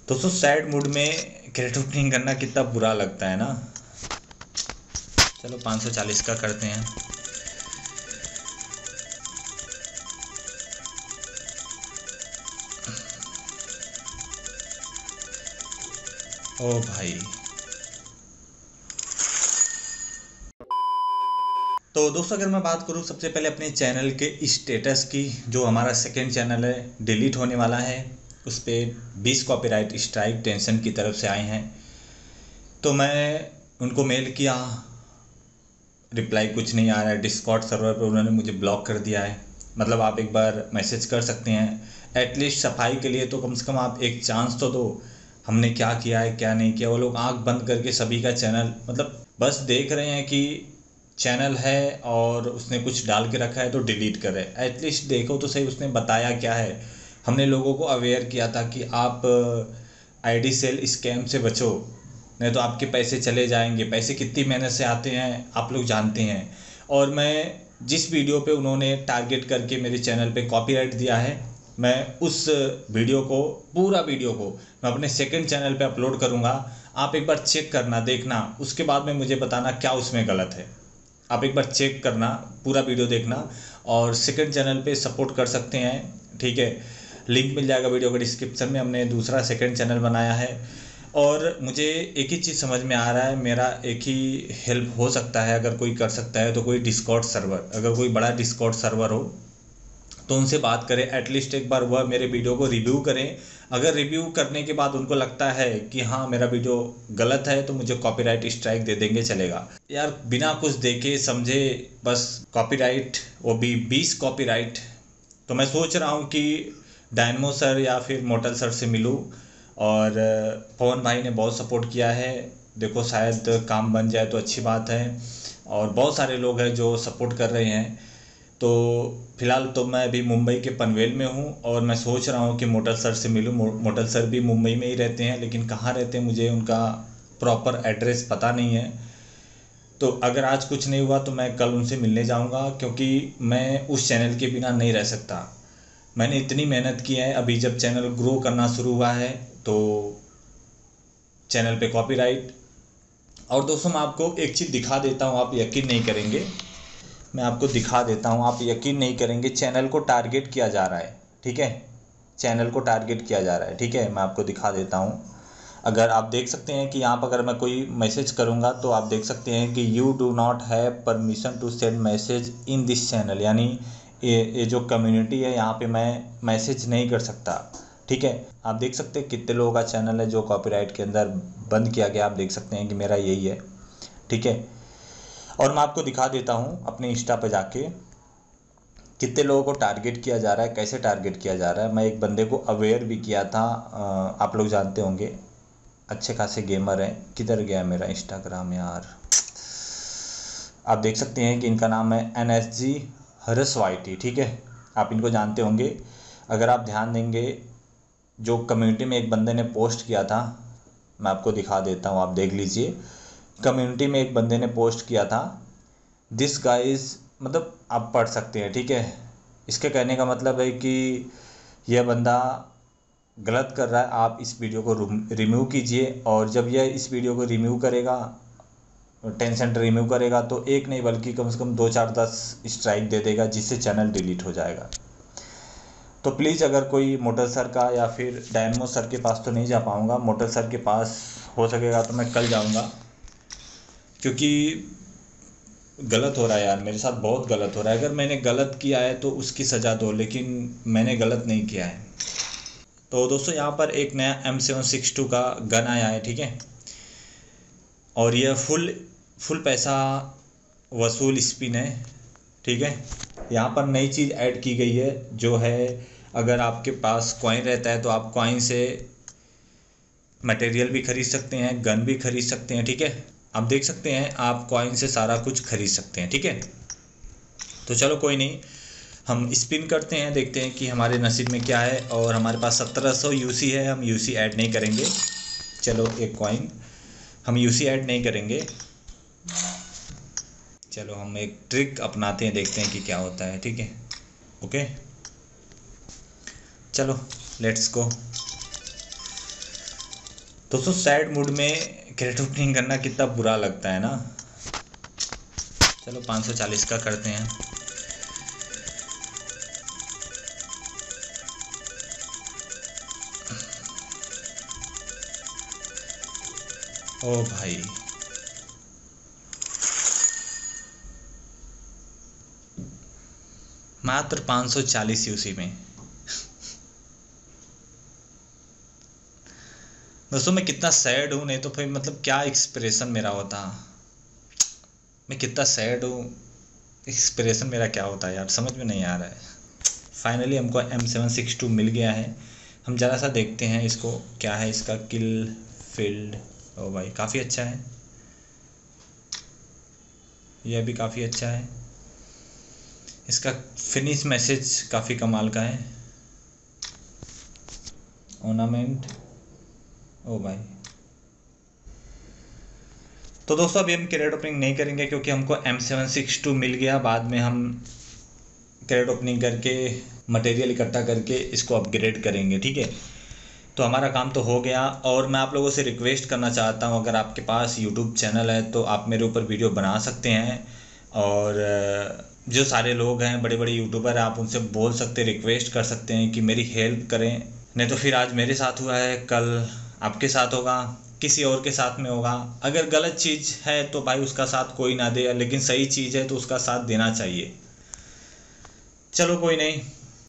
दोस्तों sad mood में credit opening करना कितना बुरा लगता है ना। चलो 540 का करते हैं। ओ भाई, तो दोस्तों अगर मैं बात करूं सबसे पहले अपने चैनल के स्टेटस की, जो हमारा सेकंड चैनल है डिलीट होने वाला है, उस पर 20 कॉपीराइट स्ट्राइक टेंशन की तरफ से आए हैं। तो मैं उनको मेल किया, रिप्लाई कुछ नहीं आ रहा है। डिस्कॉर्ड सर्वर पर उन्होंने मुझे ब्लॉक कर दिया है। मतलब आप एक बार मैसेज कर सकते हैं एटलीस्ट सफाई के लिए, तो कम से कम आप एक चांस तो दो हमने क्या किया है क्या नहीं किया। वो लोग आंख बंद करके सभी का चैनल, मतलब बस देख रहे हैं कि चैनल है और उसने कुछ डाल के रखा है तो डिलीट कर रहे हैं। एटलीस्ट देखो तो सही उसने बताया क्या है। हमने लोगों को अवेयर किया था कि आप आईडी सेल स्कैम से बचो, नहीं तो आपके पैसे चले जाएंगे। पैसे कितनी मेहनत से आते हैं आप लोग जानते हैं। और मैं जिस वीडियो पे उन्होंने टारगेट करके मेरे चैनल पे कॉपीराइट दिया है, मैं उस वीडियो को, पूरा वीडियो को मैं अपने सेकंड चैनल पे अपलोड करूँगा। आप एक बार चेक करना, देखना, उसके बाद में मुझे बताना क्या उसमें गलत है। आप एक बार चेक करना, पूरा वीडियो देखना, और सेकंड चैनल पे सपोर्ट कर सकते हैं, ठीक है। लिंक मिल जाएगा वीडियो के डिस्क्रिप्शन में। हमने दूसरा सेकंड चैनल बनाया है। और मुझे एक ही चीज़ समझ में आ रहा है, मेरा एक ही हेल्प हो सकता है अगर कोई कर सकता है तो कोई डिस्कॉर्ड सर्वर, अगर कोई बड़ा डिस्कॉर्ड सर्वर हो तो उनसे बात करें। एटलीस्ट एक बार वह मेरे वीडियो को रिव्यू करें। अगर रिव्यू करने के बाद उनको लगता है कि हाँ मेरा वीडियो गलत है तो मुझे कॉपीराइट स्ट्राइक दे देंगे, चलेगा। यार बिना कुछ देखे समझे बस कॉपीराइट, वो भी 20 कॉपीराइट। तो मैं सोच रहा हूँ कि डायनमो सर या फिर मोटल सर से मिलूँ। और पवन भाई ने बहुत सपोर्ट किया है, देखो शायद काम बन जाए तो अच्छी बात है। और बहुत सारे लोग हैं जो सपोर्ट कर रहे हैं। तो फिलहाल तो मैं अभी मुंबई के पनवेल में हूँ और मैं सोच रहा हूँ कि मोटल सर से मिलूँ। मोटल सर भी मुंबई में ही रहते हैं, लेकिन कहाँ रहते हैं मुझे उनका प्रॉपर एड्रेस पता नहीं है। तो अगर आज कुछ नहीं हुआ तो मैं कल उनसे मिलने जाऊँगा, क्योंकि मैं उस चैनल के बिना नहीं रह सकता। मैंने इतनी मेहनत की है। अभी जब चैनल ग्रो करना शुरू हुआ है तो चैनल पे कॉपीराइट। और दोस्तों मैं आपको एक चीज़ दिखा देता हूँ, आप यकीन नहीं करेंगे। मैं आपको दिखा देता हूँ, आप यकीन नहीं करेंगे। चैनल को टारगेट किया जा रहा है, ठीक है। चैनल को टारगेट किया जा रहा है, ठीक है। मैं आपको दिखा देता हूँ। अगर आप देख सकते हैं कि यहाँ पर अगर मैं कोई मैसेज करूँगा तो आप देख सकते हैं कि you do not have permission to send message in this channel, यानी ये जो कम्युनिटी है यहाँ पे मैं मैसेज नहीं कर सकता, ठीक है। आप देख सकते हैं कितने लोगों का चैनल है जो कॉपीराइट के अंदर बंद किया गया। आप देख सकते हैं कि मेरा यही है, ठीक है। और मैं आपको दिखा देता हूँ अपने इंस्टा पे जाके कितने लोगों को टारगेट किया जा रहा है, कैसे टारगेट किया जा रहा है। मैं एक बंदे को अवेयर भी किया था, आप लोग जानते होंगे, अच्छे खासे गेमर हैं। किधर गया मेरा इंस्टाग्राम यार। आप देख सकते हैं कि इनका नाम है NSG हरस वाईटी, ठीक है। आप इनको जानते होंगे। अगर आप ध्यान देंगे, जो कम्युनिटी में एक बंदे ने पोस्ट किया था, मैं आपको दिखा देता हूँ, आप देख लीजिए। कम्युनिटी में एक बंदे ने पोस्ट किया था, दिस गाइज, मतलब आप पढ़ सकते हैं, ठीक है। इसके कहने का मतलब है कि यह बंदा गलत कर रहा है, आप इस वीडियो को रिमूव कीजिए। और जब यह इस वीडियो को रिमूव करेगा, टेंशन रिमूव करेगा, तो एक नहीं बल्कि कम से कम 2 4 10 स्ट्राइक दे देगा, जिससे चैनल डिलीट हो जाएगा। तो प्लीज़ अगर कोई मोटर सर का या फिर डायनमो सर के पास तो नहीं जा पाऊँगा, मोटर सर के पास हो सकेगा तो मैं कल जाऊँगा। क्योंकि गलत हो रहा है यार, मेरे साथ बहुत गलत हो रहा है। अगर मैंने गलत किया है तो उसकी सज़ा दो, लेकिन मैंने गलत नहीं किया है। तो दोस्तों यहाँ पर एक नया M762 का गन आया है, ठीक है। और यह फुल पैसा वसूल स्पिन है, ठीक है। यहाँ पर नई चीज़ ऐड की गई है, जो है अगर आपके पास कॉइन रहता है तो आप कॉइन से मटेरियल भी खरीद सकते हैं, गन भी खरीद सकते हैं, ठीक है। आप देख सकते हैं आप कॉइन से सारा कुछ खरीद सकते हैं, ठीक है। तो चलो कोई नहीं, हम स्पिन करते हैं, देखते हैं कि हमारे नसीब में क्या है। और हमारे पास 1700 यूसी है, हम यूसी ऐड नहीं करेंगे। चलो एक कॉइन, हम यूसी ऐड नहीं करेंगे। चलो हम एक ट्रिक अपनाते हैं, देखते हैं कि क्या होता है, ठीक है। ओके चलो लेट्स गो। दोस्तों सैड मूड में क्रेडिट ओपनिंग करना कितना बुरा लगता है ना। चलो 540 का करते हैं। ओ भाई, मात्र 540 उसी में। दोस्तों मैं कितना सैड हूँ, नहीं तो फिर मतलब क्या एक्सप्रेशन मेरा होता। मैं कितना सैड हूँ, एक्सप्रेशन मेरा क्या होता है यार, समझ में नहीं आ रहा है। फाइनली हमको M762 मिल गया है। हम ज़रा सा देखते हैं इसको, क्या है इसका किल फील्ड। ओ भाई काफ़ी अच्छा है, यह भी काफ़ी अच्छा है। इसका फिनिश मैसेज काफ़ी कमाल का है। ऑर्नामेंट, ओ भाई। तो दोस्तों अभी हम क्रेडिट ओपनिंग नहीं करेंगे क्योंकि हमको M762 मिल गया। बाद में हम क्रेडिट ओपनिंग करके मटेरियल इकट्ठा करके इसको अपग्रेड करेंगे, ठीक है। तो हमारा काम तो हो गया। और मैं आप लोगों से रिक्वेस्ट करना चाहता हूँ, अगर आपके पास यूट्यूब चैनल है तो आप मेरे ऊपर वीडियो बना सकते हैं। और जो सारे लोग हैं बड़े बड़े यूट्यूबर हैं, आप उनसे बोल सकते, रिक्वेस्ट कर सकते हैं कि मेरी हेल्प करें। नहीं तो फिर आज मेरे साथ हुआ है, कल आपके साथ होगा, किसी और के साथ में होगा। अगर गलत चीज़ है तो भाई उसका साथ कोई ना दे, लेकिन सही चीज़ है तो उसका साथ देना चाहिए। चलो कोई नहीं,